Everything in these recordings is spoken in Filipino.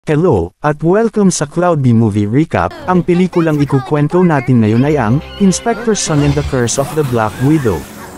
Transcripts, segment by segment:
Hello, at welcome sa Cloud B Movie Recap. Ang pelikulang ikukwento natin ngayon ay ang Inspector Sun and the Curse of the Black Widow.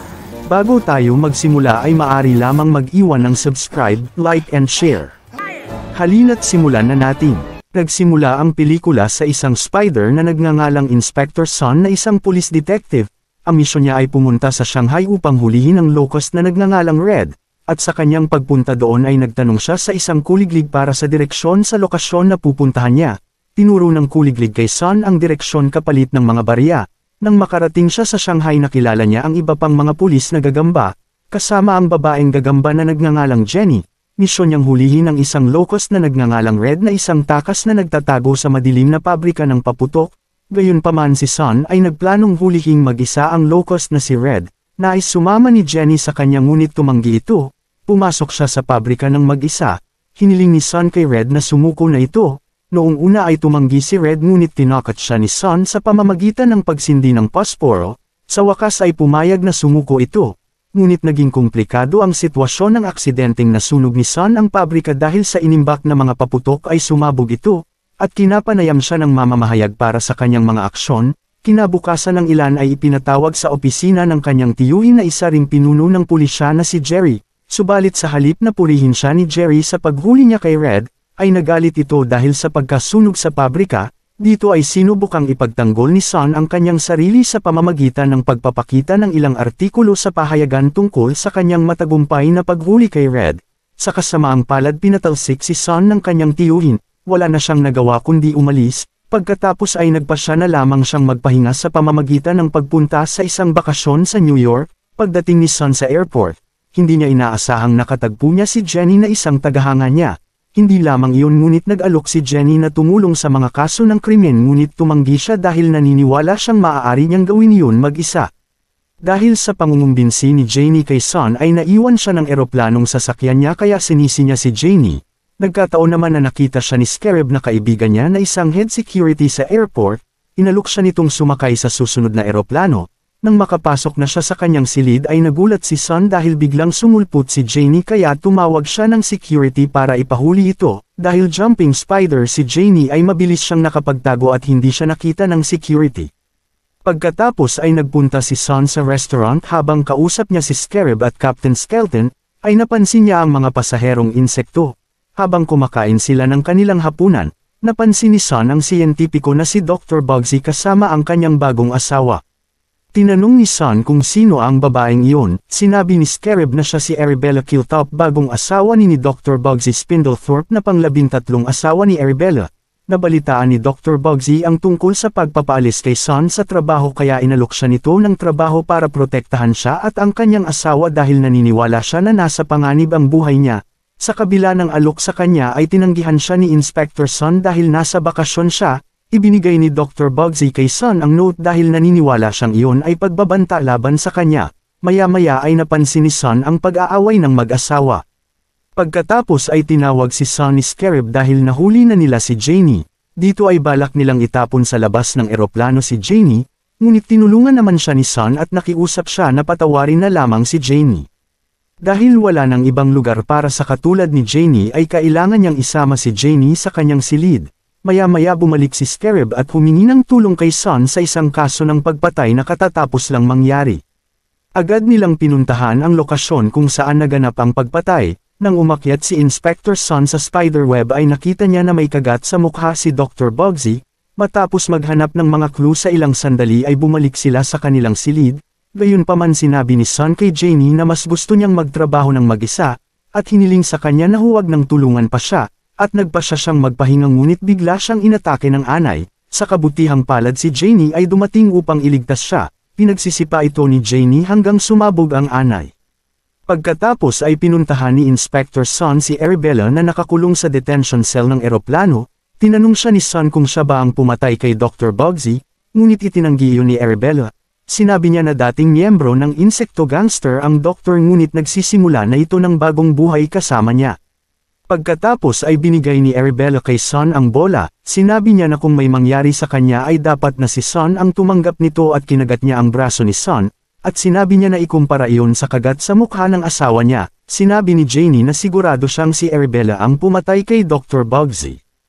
Bago tayo magsimula ay maaari lamang mag-iwan ng subscribe, like and share. Halina't simulan na natin. Nagsimula ang pelikula sa isang spider na nagngangalang Inspector Sun na isang police detective. Ang misyon niya ay pumunta sa Shanghai upang hulihin ang locust na nagngangalang Red. At sa kanyang pagpunta doon ay nagtanong siya sa isang kuliglig para sa direksyon sa lokasyon na pupuntahan niya. Tinuro ng kuliglig kay Sun ang direksyon kapalit ng mga barya. Nang makarating siya sa Shanghai nakilala niya ang iba pang mga pulis na gagamba, kasama ang babaeng gagamba na nagngangalang Jenny. Misyon niyang hulihin ang isang locust na nagngangalang Red na isang takas na nagtatago sa madilim na pabrika ng paputok. Gayunpaman si Sun ay nagplanong hulihing mag-isa ang locust na si Red. Nais sumama ni Jenny sa kanya ngunit tumanggi ito. Pumasok siya sa pabrika ng mag-isa. Hiniling ni Sun kay Red na sumuko na ito. Noong una ay tumanggi si Red ngunit tinakat siya ni Sun sa pamamagitan ng pagsindi ng posporo. Sa wakas ay pumayag na sumuko ito. Ngunit naging komplikado ang sitwasyon ng aksidenteng nasunog ni Sun ang pabrika dahil sa inimbak na mga paputok ay sumabog ito. At kinapanayam siya ng mamamahayag para sa kanyang mga aksyon. Kinabukasan ng ilan ay ipinatawag sa opisina ng kanyang tiyuhin na isa ring pinuno ng pulisya na si Jerry. Subalit sa halip na purihin siya ni Jerry sa paghuli niya kay Red, ay nagalit ito dahil sa pagkasunog sa pabrika. Dito ay sinubukang ipagtanggol ni Sun ang kanyang sarili sa pamamagitan ng pagpapakita ng ilang artikulo sa pahayagan tungkol sa kanyang matagumpay na paghuli kay Red. Sa kasamaang palad pinatalsik si Sun ng kanyang tiyuhin, wala na siyang nagawa kundi umalis. Pagkatapos ay nagpasya na lamang siyang magpahinga sa pamamagitan ng pagpunta sa isang bakasyon sa New York. Pagdating ni Sun sa airport, hindi niya inaasahang nakatagpo niya si Jenny na isang tagahanga niya. Hindi lamang iyon ngunit nag-alok si Jenny na tumulong sa mga kaso ng krimen ngunit tumanggi siya dahil naniniwala siyang maaari niyang gawin iyon mag-isa. Dahil sa pangungumbinsi ni Jenny kay Sun ay naiwan siya ng eroplanong sasakyan niya kaya sinisi niya si Jenny. Nagkataon naman na nakita siya ni Scarab na kaibigan niya na isang head security sa airport, inalok siya nitong sumakay sa susunod na eroplano. Nang makapasok na siya sa kanyang silid ay nagulat si Sun dahil biglang sumulpot si Jenny kaya tumawag siya ng security para ipahuli ito. Dahil jumping spider si Jenny ay mabilis siyang nakapagtago at hindi siya nakita ng security. Pagkatapos ay nagpunta si Sun sa restaurant habang kausap niya si Scarab at Captain Skeleton, ay napansin niya ang mga pasaherong insekto. Habang kumakain sila ng kanilang hapunan, napansin ni Sun ang siyentipiko na si Dr. Bugsy kasama ang kanyang bagong asawa. Tinanong ni Sun kung sino ang babaeng iyon, sinabi ni Scarab na siya si Arabella Kiltop bagong asawa ni Dr. Bugsy Spindlethorpe na pang-13 asawa ni Arabella. Nabalitaan ni Dr. Bugsy ang tungkol sa pagpapaalis kay Sun sa trabaho kaya inalok siya nito ng trabaho para protektahan siya at ang kanyang asawa dahil naniniwala siya na nasa panganib ang buhay niya. Sa kabila ng alok sa kanya ay tinanggihan siya ni Inspector Sun dahil nasa bakasyon siya. Ibinigay ni Dr. Bugsy kay Sun ang note dahil naniniwala siyang iyon ay pagbabanta laban sa kanya. Maya-maya ay napansin ni Sun ang pag-aaway ng mag-asawa. Pagkatapos ay tinawag si Sun ni Scarab dahil nahuli na nila si Jenny. Dito ay balak nilang itapon sa labas ng eroplano si Jenny, ngunit tinulungan naman siya ni Sun at nakiusap siya na patawarin na lamang si Jenny. Dahil wala ng ibang lugar para sa katulad ni Jenny ay kailangan niyang isama si Jenny sa kanyang silid. Maya-maya bumalik si Scarab at humingi ng tulong kay Sun sa isang kaso ng pagpatay na katatapos lang mangyari. Agad nilang pinuntahan ang lokasyon kung saan naganap ang pagpatay. Nang umakyat si Inspector Sun sa spiderweb ay nakita niya na may kagat sa mukha si Dr. Bugsy. Matapos maghanap ng mga clue sa ilang sandali ay bumalik sila sa kanilang silid. Gayunpaman sinabi ni Sun kay Jenny na mas gusto niyang magtrabaho ng mag-isa, at hiniling sa kanya na huwag nang tulungan pa siya, at nagpasya siyang magpahinga ngunit bigla siyang inatake ng anay. Sa kabutihang palad si Jenny ay dumating upang iligtas siya, pinagsisipa ito ni Jenny hanggang sumabog ang anay. Pagkatapos ay pinuntahan ni Inspector Sun si Arabella na nakakulong sa detention cell ng eroplano. Tinanong siya ni Sun kung siya ba ang pumatay kay Dr. Bugsy, ngunit itinanggi iyon ni Arabella. Sinabi niya na dating miyembro ng insekto gangster ang doktor ngunit nagsisimula na ito ng bagong buhay kasama niya. Pagkatapos ay binigay ni Arabella kay Sun ang bola, sinabi niya na kung may mangyari sa kanya ay dapat na si Sun ang tumanggap nito at kinagat niya ang braso ni Sun, at sinabi niya na ikumpara iyon sa kagat sa mukha ng asawa niya. Sinabi ni Jenny na sigurado siyang si Arabella ang pumatay kay Dr. Bugsy.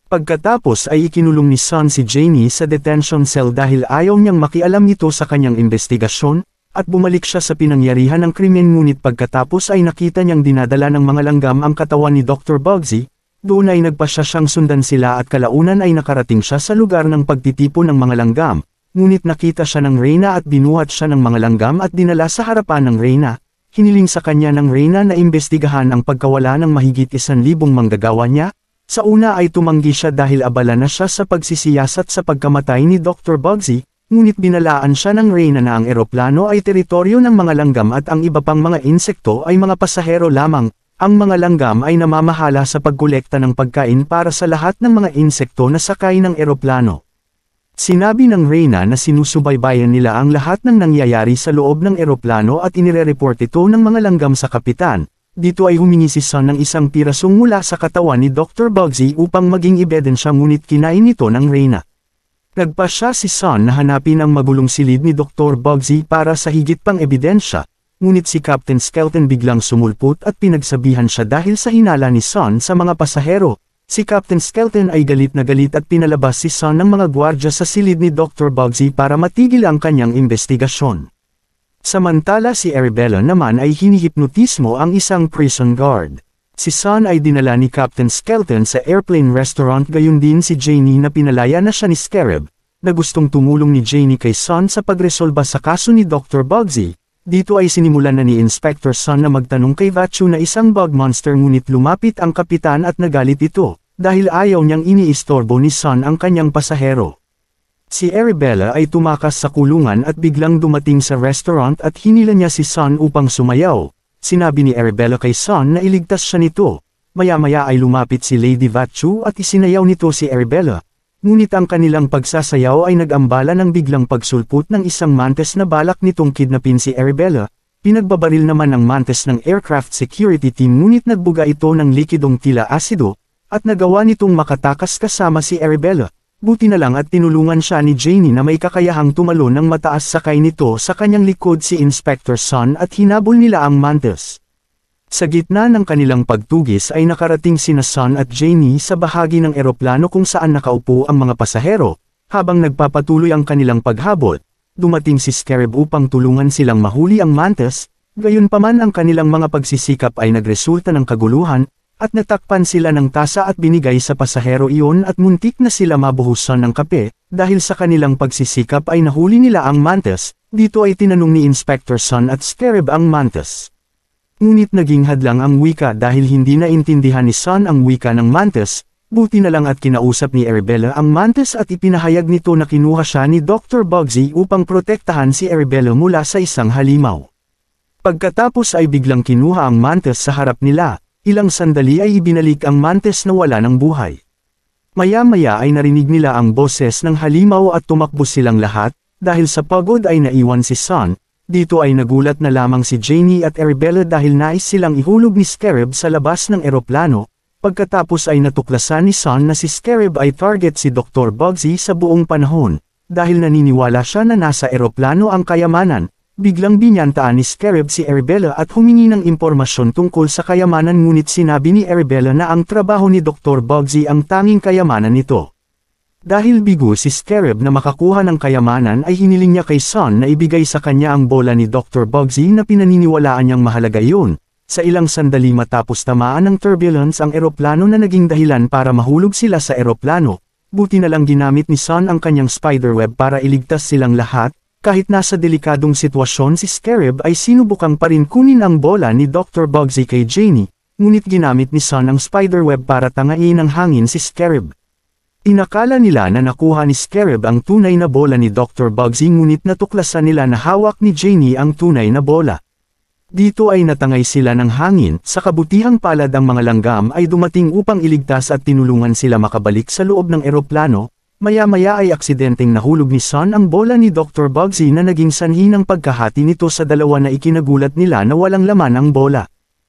Pagkatapos ay ikinulong ni Sun si Janie sa detention cell dahil ayaw niyang makialam nito sa kanyang investigasyon, at bumalik siya sa pinangyarihan ng krimen ngunit pagkatapos ay nakita niyang dinadala ng mga langgam ang katawan ni Dr. Bugsy, doon ay nagpasya siyang sundan sila at kalaunan ay nakarating siya sa lugar ng pagtitipon ng mga langgam, ngunit nakita siya ng Reyna at binuhat siya ng mga langgam at dinala sa harapan ng Reyna. Hiniling sa kanya ng Reyna na imbestigahan ang pagkawala ng mahigit 1,000 manggagawa niya. Sa una ay tumanggi siya dahil abala na siya sa pagsisiyasat sa pagkamatay ni Dr. Bugsy, ngunit binalaan siya ng Reyna na ang eroplano ay teritoryo ng mga langgam at ang iba pang mga insekto ay mga pasahero lamang. Ang mga langgam ay namamahala sa pagkolekta ng pagkain para sa lahat ng mga insekto na sakay ng eroplano. Sinabi ng Reyna na sinusubaybayan nila ang lahat ng nangyayari sa loob ng eroplano at inire-report ito ng mga langgam sa kapitan. Dito ay humingi si Sun ng isang pirasong mula sa katawan ni Dr. Bugsy upang maging ebidensya ngunit kinain nito ng Reyna. Nagpasya si Sun na hanapin ang magulong silid ni Dr. Bugsy para sa higit pang ebidensya, ngunit si Captain Skelton biglang sumulpot at pinagsabihan siya dahil sa hinala ni Sun sa mga pasahero. Si Captain Skelton ay galit na galit at pinalabas si Sun ng mga gwardya sa silid ni Dr. Bugsy para matigil ang kanyang investigasyon. Samantala si Arabella naman ay hinihipnotismo ang isang prison guard. Si Sun ay dinala ni Captain Skelton sa airplane restaurant gayon din si Janie na pinalaya na siya ni Scarab, na gustong tumulong ni Janie kay Sun sa pagresolba sa kaso ni Dr. Bugsy. Dito ay sinimulan na ni Inspector Sun na magtanong kay Vachu na isang bug monster ngunit lumapit ang kapitan at nagalit ito, dahil ayaw niyang iniistorbo ni Sun ang kanyang pasahero. Si Arabella ay tumakas sa kulungan at biglang dumating sa restaurant at hinila niya si Sun upang sumayaw. Sinabi ni Arabella kay Sun na iligtas siya nito. Maya-maya ay lumapit si Lady Vachu at isinayaw nito si Arabella. Ngunit ang kanilang pagsasayaw ay nag-ambala ng biglang pagsulput ng isang mantes na balak nitong kidnapin si Arabella. Pinagbabaril naman ng mantes ng aircraft security team ngunit nagbuga ito ng likidong tila asido, at nagawa nitong makatakas kasama si Arabella. Buti na lang at tinulungan siya ni Janie na may kakayahang tumalon ng mataas sakay nito sa kanyang likod si Inspector Sun at hinabol nila ang mantis. Sa gitna ng kanilang pagtugis ay nakarating sina Sun at Janie sa bahagi ng eroplano kung saan nakaupo ang mga pasahero. Habang nagpapatuloy ang kanilang paghabol, dumating si Scarab upang tulungan silang mahuli ang mantis, gayunpaman ang kanilang mga pagsisikap ay nagresulta ng kaguluhan, at natakpan sila ng tasa at binigay sa pasahero iyon at muntik na sila mabuhusan ng kape, dahil sa kanilang pagsisikap ay nahuli nila ang mantis. Dito ay tinanong ni Inspector Sun at Scarab ang mantis. Ngunit naging hadlang ang wika dahil hindi naintindihan ni Sun ang wika ng mantis, buti na lang at kinausap ni Arabella ang mantis at ipinahayag nito na kinuha siya ni Dr. Bugsy upang protektahan si Arabella mula sa isang halimaw. Pagkatapos ay biglang kinuha ang mantis sa harap nila. Ilang sandali ay ibinalik ang mantis na wala ng buhay. Maya-maya ay narinig nila ang boses ng halimaw at tumakbo silang lahat, dahil sa pagod ay naiwan si Sun. Dito ay nagulat na lamang si Janie at Arabella dahil nais silang ihulog ni Scarab sa labas ng eroplano. Pagkatapos ay natuklasan ni Sun na si Scarab ay target si Dr. Bugsy sa buong panahon. Dahil naniniwala siya na nasa eroplano ang kayamanan, biglang binyantaan ni Scarab si Arabella at humingi ng impormasyon tungkol sa kayamanan ngunit sinabi ni Arabella na ang trabaho ni Dr. Bugsy ang tanging kayamanan nito. Dahil bigo si Scarab na makakuha ng kayamanan ay hiniling niya kay Sun na ibigay sa kanya ang bola ni Dr. Bugsy na pinaniniwalaan niyang mahalaga yun. Sa ilang sandali matapos tamaan ng turbulence ang eroplano na naging dahilan para mahulog sila sa eroplano, buti na lang ginamit ni Sun ang kanyang spiderweb para iligtas silang lahat. Kahit nasa delikadong sitwasyon si Scarab ay sinubukang pa rin kunin ang bola ni Dr. Bugsy kay Janie, ngunit ginamit ni Sun ang spiderweb para tangain ng hangin si Scarab. Inakala nila na nakuha ni Scarab ang tunay na bola ni Dr. Bugsy ngunit natuklasan nila na hawak ni Janie ang tunay na bola. Dito ay natangay sila ng hangin, sa kabutihang palad ang mga langgam ay dumating upang iligtas at tinulungan sila makabalik sa loob ng eroplano. Maya-maya ay aksidenteng nahulog ni Sun ang bola ni Dr. Bugsy na naging sanhi ng pagkahati nito sa dalawa na ikinagulat nila na walang laman ang bola.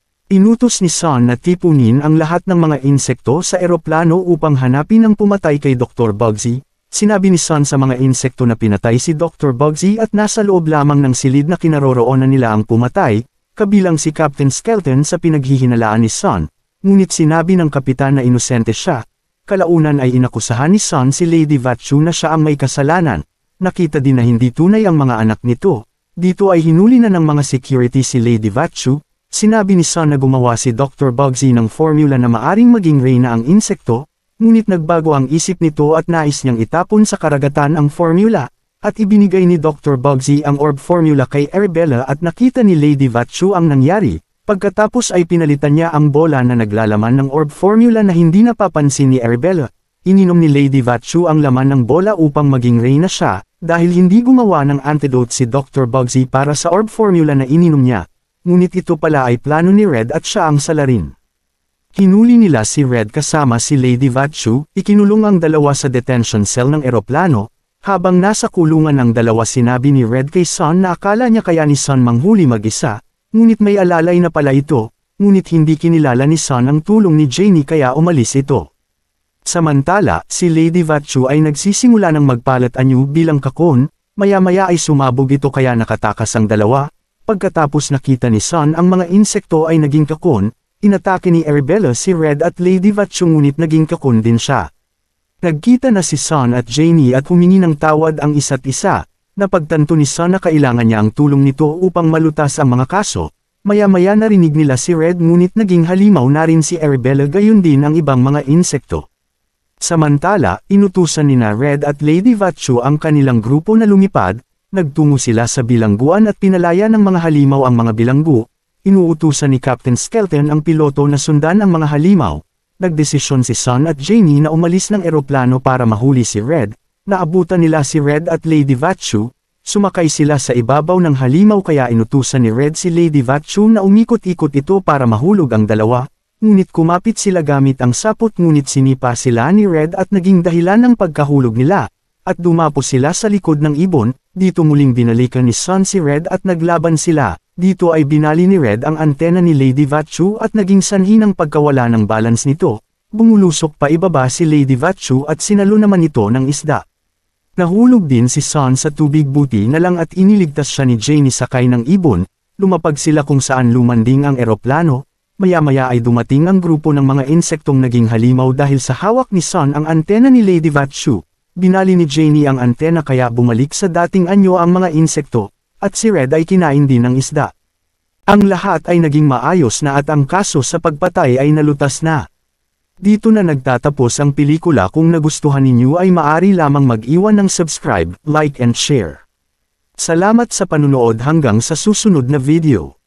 Inutos ni Sun na tipunin ang lahat ng mga insekto sa eroplano upang hanapin ang pumatay kay Dr. Bugsy. Sinabi ni Sun sa mga insekto na pinatay si Dr. Bugsy at nasa loob lamang ng silid na kinaroroonan nila ang pumatay, kabilang si Captain Skelton sa pinaghihinalaan ni Sun. Ngunit sinabi ng kapitan na inosente siya. kalaunan ay inakusahan ni Sun si Lady Vatchu na siya ang may kasalanan. Nakita din na hindi tunay ang mga anak nito. Dito ay hinuli na ng mga security si Lady Vatchu. Sinabi ni Sun na gumawa si Dr. Bugsy ng formula na maaring maging reyna ang insekto, ngunit nagbago ang isip nito at nais niyang itapon sa karagatan ang formula, at ibinigay ni Dr. Bugsy ang orb formula kay Arabella at nakita ni Lady Vatchu ang nangyari. Pagkatapos ay pinalitan niya ang bola na naglalaman ng orb formula na hindi napapansin ni Arabella. Ininom ni Lady Vatchu ang laman ng bola upang maging reyna siya, dahil hindi gumawa ng antidote si Dr. Bugsy para sa orb formula na ininom niya. Ngunit ito pala ay plano ni Red at siya ang salarin. Hinuli nila si Red kasama si Lady Vatchu, ikinulong ang dalawa sa detention cell ng eroplano. Habang nasa kulungan ng dalawa sinabi ni Red kay Sun na akala niya kaya ni Sun manghuli mag-isa. Ngunit may alalay na pala ito, ngunit hindi kinilala ni Sun ang tulong ni Janie kaya umalis ito. Samantala, si Lady Vatchu ay nagsisimula ng magpalat anyo bilang kakon, maya-maya ay sumabog ito kaya nakatakas ang dalawa. Pagkatapos nakita ni Sun ang mga insekto ay naging kakon, inatake ni Arabella si Red at Lady Vatchu ngunit naging kakon din siya. Nagkita na si Sun at Janie at humingi ng tawad ang isa't isa. Napagtanto ni Sun na kailangan niya ang tulong nito upang malutas ang mga kaso. Maya-maya narinig nila si Red ngunit naging halimaw na rin si Arabella gayon din ang ibang mga insekto. Samantala, inutusan ni Red at Lady Vatchu ang kanilang grupo na lumipad, nagtungo sila sa bilangguan at pinalaya ng mga halimaw ang mga bilanggu. Inuutusan ni Captain Skelton ang piloto na sundan ang mga halimaw. Nagdesisyon si Sun at Janie na umalis ng eroplano para mahuli si Red. Naabutan nila si Red at Lady Vatchu, sumakay sila sa ibabaw ng halimaw kaya inutusan ni Red si Lady Vatchu na umikot-ikot ito para mahulog ang dalawa, ngunit kumapit sila gamit ang sapot ngunit sinipa sila ni Red at naging dahilan ng pagkahulog nila, at dumapo sila sa likod ng ibon. Dito muling binalikan ni Sun si Red at naglaban sila. Dito ay binali ni Red ang antena ni Lady Vatchu at naging sanhi ng pagkawala ng balance nito. Bumulusok pa ibaba si Lady Vatchu at sinalo naman ito ng isda. Nahulog din si Sun sa tubig buti na lang at iniligtas siya ni Janie sakay ng ibon, lumapag sila kung saan lumanding ang eroplano, maya-maya ay dumating ang grupo ng mga insektong naging halimaw dahil sa hawak ni Sun ang antena ni Lady Vatchu. Binali ni Janie ang antena kaya bumalik sa dating anyo ang mga insekto, at si Red ay kinain din ng isda. Ang lahat ay naging maayos na at ang kaso sa pagpatay ay nalutas na. Dito na nagtatapos ang pelikula. Kung nagustuhan ninyo ay maaari lamang mag-iwan ng subscribe, like and share. Salamat sa panunood hanggang sa susunod na video.